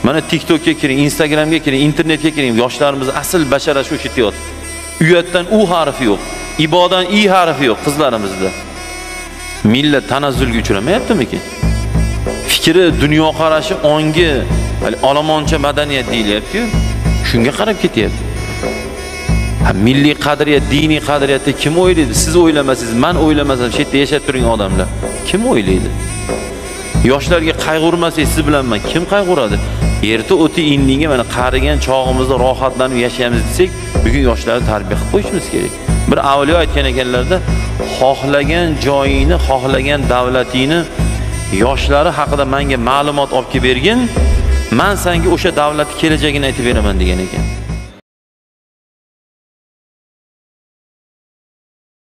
Mana TikTokga kiring, Instagramga kiring, internetga kiring, yoshlarimiz asl bashara shu ketyapti. Uyatdan u harfi yo'q, ibodan i harfi yo'q qizlarimizda. Millat tanazzulga uchramayaptimi-ki? Fikri, dunyo qarashi, ongi, olomoncha madaniyat deyilyapti-ku. Shunga qarab ketyapti. Milliy qadriyat, diniy qadriyatni kim o'ylaydi? Siz o'ylamasangiz, men o'ylamasam, shu yerda yashab turgan odamlar kim o'ylaydi? Yoshlarga qayg'urmasangiz, siz bilan men kim qayg'uradi? Erta o'ti indinga mana qarigan chog'imizda rohatlanib yashaymiz desak, bugun yoshlarni tarbiya qilib qo'yishimiz kerak. Bir avliyo aytgan ekanlarda, xohlagan joyingni, xohlagan davlatingni yoshlari haqida menga ma'lumot olib kelib bergin, men senga o'sha davlatning kelajagini aytib beraman degan ekan.